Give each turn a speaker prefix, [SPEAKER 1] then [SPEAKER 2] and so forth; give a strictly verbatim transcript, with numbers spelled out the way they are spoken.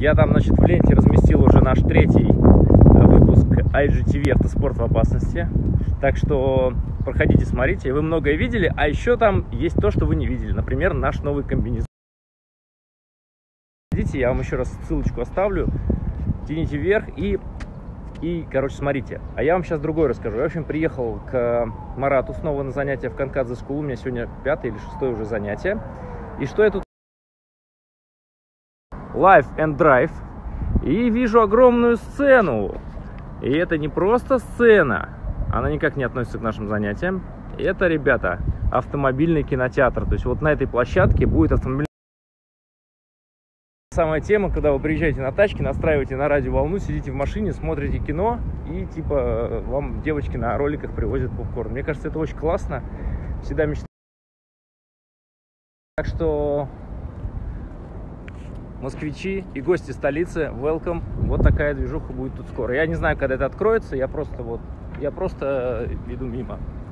[SPEAKER 1] Я там, значит, в ленте разместил уже наш третий выпуск ай джи ти ви «Автоспорт в опасности». Так что проходите, смотрите. Вы многое видели, а еще там есть то, что вы не видели. Например, наш новый комбинезон. Видите, я вам еще раз ссылочку оставлю. Тяните вверх и, и, короче, смотрите. А я вам сейчас другой расскажу. Я, в общем, приехал к Марату снова на занятия в Канкадзе School. У меня сегодня пятое или шестое уже занятие. И что я тут? Life and Drive. И вижу огромную сцену. И это не просто сцена. Она никак не относится к нашим занятиям. Это, ребята, автомобильный кинотеатр. То есть вот на этой площадке будет автомобильный. Самая тема, когда вы приезжаете на тачке, настраиваете на радиоволну, сидите в машине, смотрите кино, и типа вам девочки на роликах привозят попкорн. Мне кажется, это очень классно. Всегда мечтаю. Так что москвичи и гости столицы, welcome. Вот такая движуха будет тут скоро. Я не знаю, когда это откроется, я просто вот, я просто иду мимо.